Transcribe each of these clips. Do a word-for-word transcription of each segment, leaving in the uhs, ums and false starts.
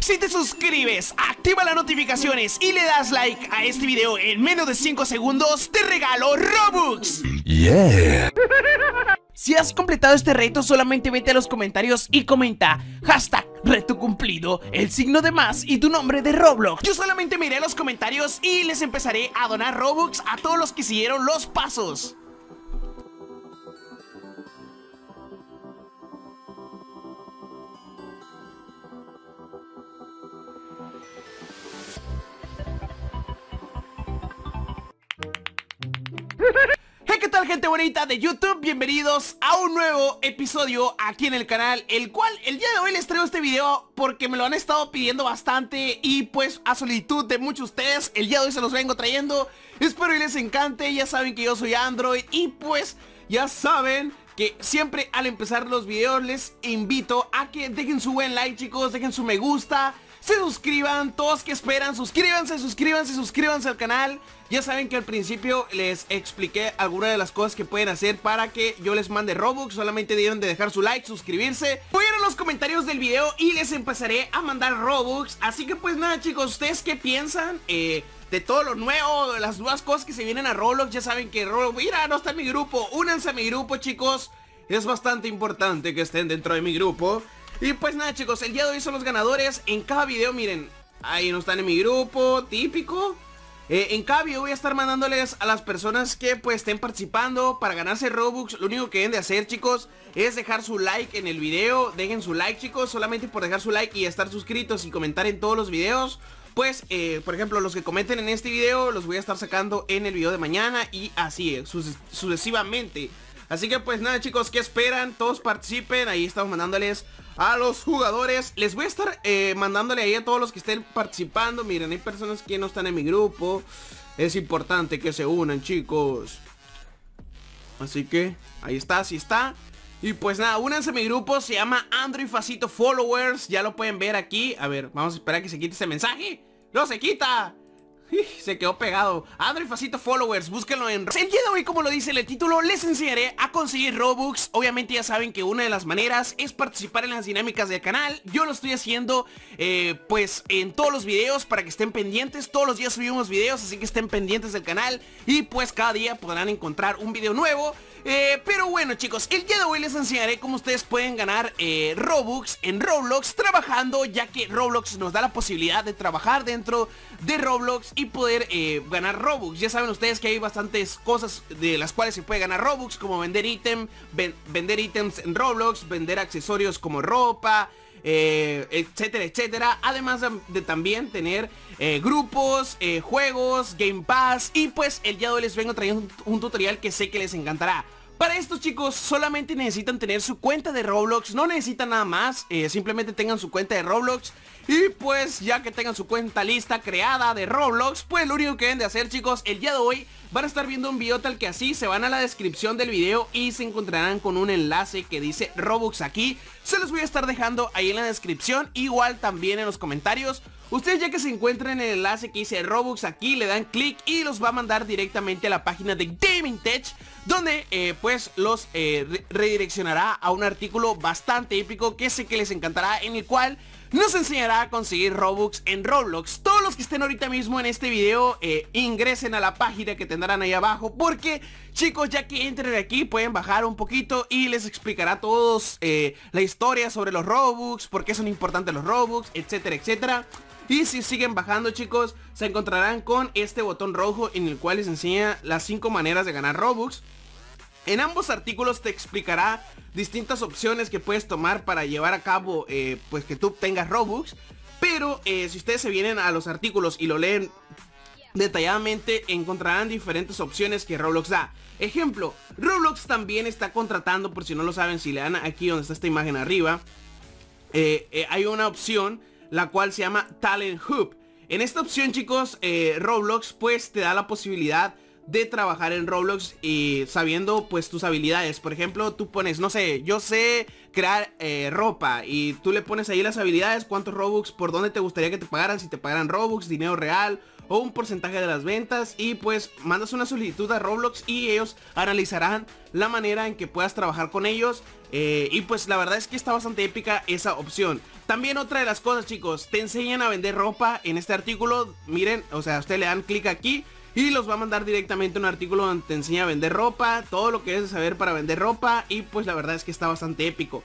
Si te suscribes, activa las notificaciones y le das like a este video en menos de cinco segundos, te regalo Robux. Yeah. Si has completado este reto, solamente vete a los comentarios y comenta hashtag reto cumplido, el signo de más y tu nombre de Roblox. Yo solamente miré los comentarios y les empezaré a donar Robux a todos los que siguieron los pasos. Hey, ¿qué tal, gente bonita de YouTube? Bienvenidos a un nuevo episodio aquí en el canal, el cual el día de hoy les traigo este video porque me lo han estado pidiendo bastante y pues a solicitud de muchos de ustedes el día de hoy se los vengo trayendo. Espero que les encante. Ya saben que yo soy Android y pues ya saben que siempre al empezar los videos les invito a que dejen su buen like, chicos, dejen su me gusta, se suscriban, todos que esperan, suscríbanse, suscríbanse, suscríbanse al canal. Ya saben que al principio les expliqué algunas de las cosas que pueden hacer para que yo les mande Robux. Solamente deben de dejar su like, suscribirse. Voy a ir a los comentarios del video y les empezaré a mandar Robux. Así que pues nada, chicos, ¿ustedes qué piensan eh, de todo lo nuevo, de las nuevas cosas que se vienen a Roblox? Ya saben que Roblox, mira, no está en mi grupo. Únanse a mi grupo, chicos. Es bastante importante que estén dentro de mi grupo. Y pues nada, chicos, el día de hoy son los ganadores. En cada video, miren, ahí no están en mi grupo, típico. eh, En cada video voy a estar mandándoles a las personas que pues estén participando para ganarse Robux. Lo único que deben de hacer, chicos, es dejar su like en el video. Dejen su like, chicos, solamente por dejar su like y estar suscritos y comentar en todos los videos. Pues, eh, por ejemplo, los que comenten en este video los voy a estar sacando en el video de mañana y así, eh, sucesivamente. Así que pues nada, chicos, ¿qué esperan? Todos participen, ahí estamos mandándoles a los jugadores. Les voy a estar eh, mandándole ahí a todos los que estén participando. Miren, hay personas que no están en mi grupo. Es importante que se unan, chicos. Así que ahí está, así está. Y pues nada, únanse a mi grupo, se llama Android Facito Followers. Ya lo pueden ver aquí. A ver, vamos a esperar a que se quite ese mensaje. ¡No se quita! Se quedó pegado. Android Facito Followers, búsquenlo en... El día de hoy, como lo dice el título, les enseñaré a conseguir Robux. Obviamente ya saben que una de las maneras es participar en las dinámicas del canal. Yo lo estoy haciendo eh, pues en todos los videos para que estén pendientes. Todos los días subimos videos, así que estén pendientes del canal. Y pues cada día podrán encontrar un video nuevo. Eh, pero bueno, chicos, el día de hoy les enseñaré cómo ustedes pueden ganar eh, Robux en Roblox trabajando, ya que Roblox nos da la posibilidad de trabajar dentro de Roblox y poder eh, ganar Robux. Ya saben ustedes que hay bastantes cosas de las cuales se puede ganar Robux, como vender ítem, ven, vender ítems en Roblox, vender accesorios como ropa, eh, etcétera, etcétera. Además de, de también tener eh, grupos, eh, juegos, Game Pass. Y pues el día de hoy les vengo trayendo un, un tutorial que sé que les encantará. Para esto, chicos, solamente necesitan tener su cuenta de Roblox. No necesitan nada más, eh, simplemente tengan su cuenta de Roblox. Y pues ya que tengan su cuenta lista creada de Roblox, pues lo único que deben de hacer, chicos, el día de hoy van a estar viendo un video tal que así. Se van a la descripción del video y se encontrarán con un enlace que dice Robux aquí. Se los voy a estar dejando ahí en la descripción, igual también en los comentarios. Ustedes ya que se encuentran en el enlace que dice Robux aquí, le dan clic y los va a mandar directamente a la página de Gaming Tech, donde eh, pues los eh, re redireccionará a un artículo bastante épico que sé que les encantará, en el cual nos enseñará a conseguir Robux en Roblox. Todos los que estén ahorita mismo en este video eh, ingresen a la página que tendrán ahí abajo, porque chicos, ya que entren aquí pueden bajar un poquito y les explicará a todos eh, la historia sobre los Robux, por qué son importantes los Robux, etcétera, etcétera. Y si siguen bajando, chicos, se encontrarán con este botón rojo en el cual les enseña las cinco maneras de ganar Robux. En ambos artículos te explicará distintas opciones que puedes tomar para llevar a cabo eh, pues que tú tengas Robux. Pero eh, si ustedes se vienen a los artículos y lo leen detalladamente, encontrarán diferentes opciones que Roblox da. Ejemplo, Roblox también está contratando, por si no lo saben, si le dan aquí donde está esta imagen arriba, eh, eh, hay una opción la cual se llama Talent Hub. En esta opción, chicos, eh, Roblox pues te da la posibilidad de trabajar en Roblox y sabiendo pues tus habilidades. Por ejemplo, tú pones, no sé, yo sé crear eh, ropa, y tú le pones ahí las habilidades, cuántos Robux, por dónde te gustaría que te pagaran, si te pagaran Robux, dinero real o un porcentaje de las ventas, y pues mandas una solicitud a Roblox y ellos analizarán la manera en que puedas trabajar con ellos. Eh, y pues la verdad es que está bastante épica esa opción. También otra de las cosas, chicos, te enseñan a vender ropa en este artículo. Miren, o sea, ustedes le dan clic aquí y los va a mandar directamente a un artículo donde te enseña a vender ropa, todo lo que debes saber para vender ropa. Y pues la verdad es que está bastante épico.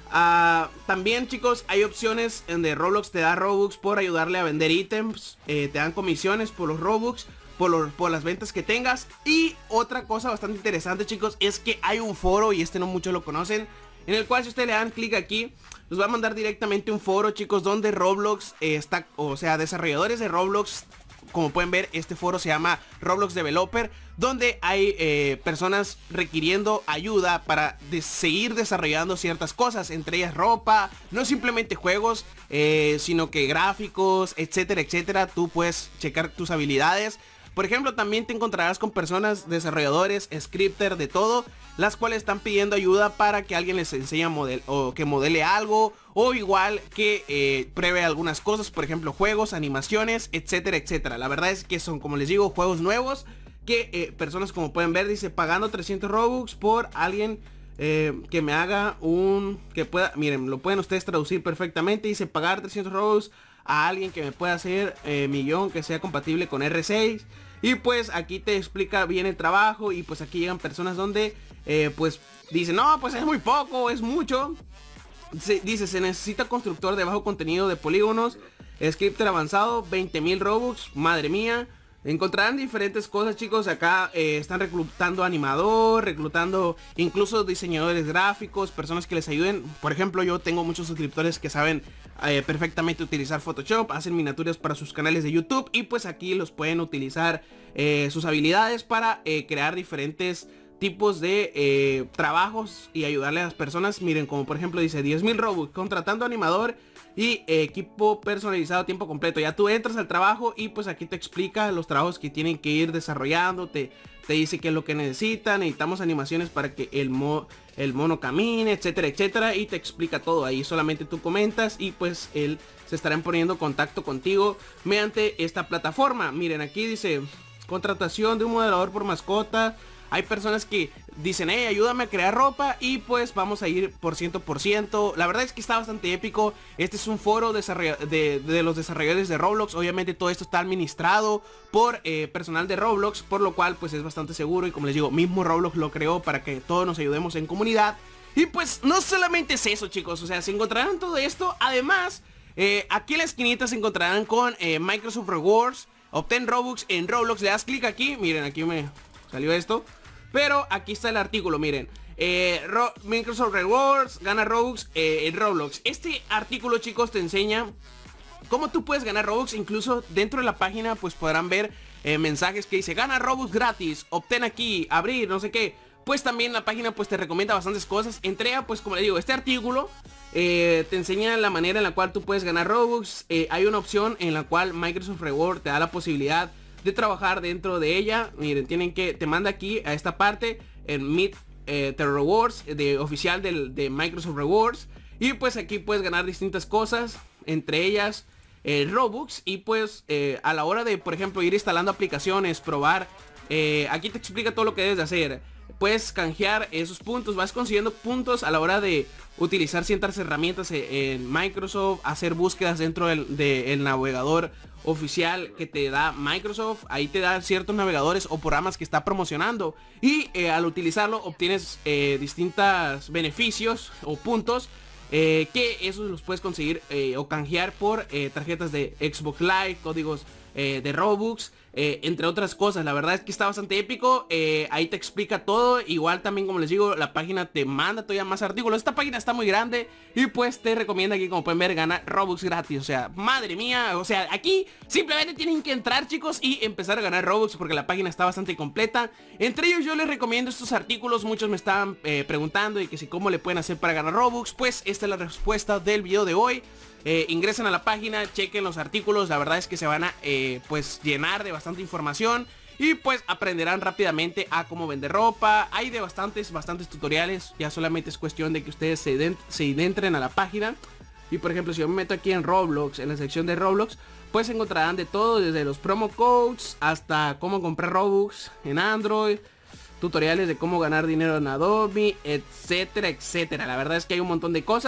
Uh, también, chicos, hay opciones en donde Roblox te da Robux por ayudarle a vender ítems. eh, Te dan comisiones por los Robux, por, los, por las ventas que tengas. Y otra cosa bastante interesante, chicos, es que hay un foro, y este no muchos lo conocen, en el cual si ustedes le dan clic aquí, los va a mandar directamente a un foro, chicos, donde Roblox eh, está, o sea, desarrolladores de Roblox. Como pueden ver, este foro se llama Roblox Developer, donde hay eh, personas requiriendo ayuda para de seguir desarrollando ciertas cosas, entre ellas ropa, no simplemente juegos, eh, sino que gráficos, etcétera, etcétera. Tú puedes checar tus habilidades. Por ejemplo, también te encontrarás con personas, desarrolladores, scripters, de todo, las cuales están pidiendo ayuda para que alguien les enseñe a model o que modele algo, o igual que eh, pruebe algunas cosas, por ejemplo, juegos, animaciones, etcétera, etcétera. La verdad es que son, como les digo, juegos nuevos que eh, personas, como pueden ver, dice pagando trescientos Robux por alguien eh, que me haga un... que pueda, miren, lo pueden ustedes traducir perfectamente. Dice pagar trescientos Robux a alguien que me pueda hacer eh, millón, que sea compatible con R seis. Y pues aquí te explica bien el trabajo. Y pues aquí llegan personas donde eh, pues dicen, no, pues es muy poco, es mucho. Se, dice, se necesita constructor de bajo contenido de polígonos, scripter avanzado, veinte mil Robux, madre mía. Encontrarán diferentes cosas, chicos. Acá eh, están reclutando animador, reclutando incluso diseñadores gráficos, personas que les ayuden. Por ejemplo, yo tengo muchos suscriptores que saben eh, perfectamente utilizar Photoshop, hacen miniaturas para sus canales de YouTube, y pues aquí los pueden utilizar eh, sus habilidades para eh, crear diferentes tipos de eh, trabajos y ayudarle a las personas. Miren, como por ejemplo dice diez mil Robux, contratando animador y eh, equipo personalizado a tiempo completo. Ya tú entras al trabajo y pues aquí te explica los trabajos que tienen que ir desarrollando. Te, te dice qué es lo que necesitan. Necesitamos animaciones para que el, mo, el mono camine, etcétera, etcétera. Y te explica todo. Ahí solamente tú comentas y pues él se estará poniendo contacto contigo mediante esta plataforma. Miren, aquí dice contratación de un modelador por mascota. Hay personas que dicen, hey, ayúdame a crear ropa, y pues vamos a ir por ciento por ciento. La verdad es que está bastante épico. Este es un foro de, de los desarrolladores de Roblox. Obviamente todo esto está administrado por eh, personal de Roblox, por lo cual pues es bastante seguro. Y como les digo, mismo Roblox lo creó para que todos nos ayudemos en comunidad. Y pues no solamente es eso, chicos. O sea, se encontrarán todo esto. Además, eh, aquí en la esquinita se encontrarán con eh, Microsoft Rewards. Obtén Robux en Roblox. Le das clic aquí. Miren, aquí me salió esto. Pero aquí está el artículo, miren. Eh, Microsoft Rewards, gana Robux eh, en Roblox. Este artículo, chicos, te enseña cómo tú puedes ganar Robux. Incluso dentro de la página pues podrán ver eh, mensajes que dice gana Robux gratis, obtén aquí, abrir, no sé qué. Pues también la página pues te recomienda bastantes cosas. Entrega, pues como le digo, este artículo eh, te enseña la manera en la cual tú puedes ganar Robux. eh, Hay una opción en la cual Microsoft Rewards te da la posibilidad de trabajar dentro de ella. Miren, tienen que, te manda aquí a esta parte en Meet eh, the Rewards de oficial del, de Microsoft Rewards. Y pues aquí puedes ganar distintas cosas, entre ellas eh, Robux. Y pues eh, a la hora de, por ejemplo, ir instalando aplicaciones, probar, eh, aquí te explica todo lo que debes de hacer. Puedes canjear esos puntos, vas consiguiendo puntos a la hora de utilizar ciertas herramientas en Microsoft, hacer búsquedas dentro del, del navegador oficial que te da Microsoft. Ahí te da ciertos navegadores o programas que está promocionando, y eh, al utilizarlo obtienes eh, distintos beneficios o puntos eh, que esos los puedes conseguir eh, o canjear por eh, tarjetas de Xbox Live, códigos eh, de Robux, eh, entre otras cosas. La verdad es que está bastante épico. eh, Ahí te explica todo. Igual también, como les digo, la página te manda todavía más artículos. Esta página está muy grande y pues te recomienda que, como pueden ver, gana Robux gratis. O sea, madre mía. O sea, aquí simplemente tienen que entrar, chicos, y empezar a ganar Robux, porque la página está bastante completa. Entre ellos yo les recomiendo estos artículos. Muchos me estaban eh, preguntando y que si cómo le pueden hacer para ganar Robux. Pues esta es la respuesta del video de hoy. Eh, ingresen a la página, chequen los artículos. La verdad es que se van a eh, pues llenar de bastante información, y pues aprenderán rápidamente a cómo vender ropa. Hay de bastantes, bastantes tutoriales. Ya solamente es cuestión de que ustedes se, se adentren a la página. Y por ejemplo, si yo me meto aquí en Roblox, en la sección de Roblox, pues encontrarán de todo, desde los promo codes hasta cómo comprar Robux en Android, tutoriales de cómo ganar dinero en Adobe, etcétera, etcétera. La verdad es que hay un montón de cosas.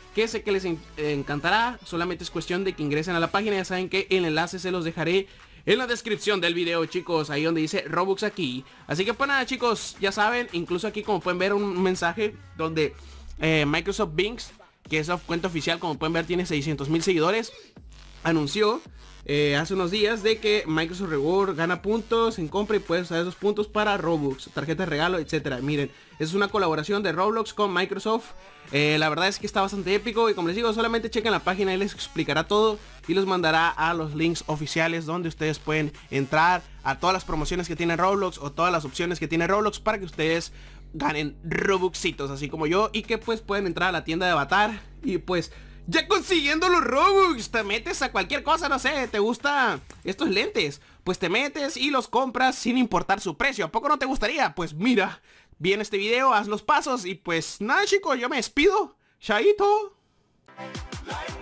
que sé que les en encantará. Solamente es cuestión de que ingresen a la página. Ya saben que el enlace se los dejaré en la descripción del video, chicos, ahí donde dice Robux aquí. Así que pues nada, chicos, ya saben, incluso aquí como pueden ver un mensaje donde eh, Microsoft Bing, que es la cuenta oficial, como pueden ver tiene seiscientos mil seguidores, anunció eh, hace unos días de que Microsoft Reward gana puntos en compra y puedes usar esos puntos para Robux, tarjetas de regalo, etcétera. Miren, es una colaboración de Roblox con Microsoft. eh, La verdad es que está bastante épico y como les digo, solamente chequen la página y les explicará todo y los mandará a los links oficiales donde ustedes pueden entrar a todas las promociones que tiene Roblox o todas las opciones que tiene Roblox para que ustedes ganen Robuxitos, así como yo, y que pues pueden entrar a la tienda de Avatar y pues ya consiguiendo los Robux, te metes a cualquier cosa, no sé, te gusta estos lentes, pues te metes y los compras sin importar su precio. ¿A poco no te gustaría? Pues mira, viene este video, haz los pasos y pues nada, chicos, yo me despido. Chaito.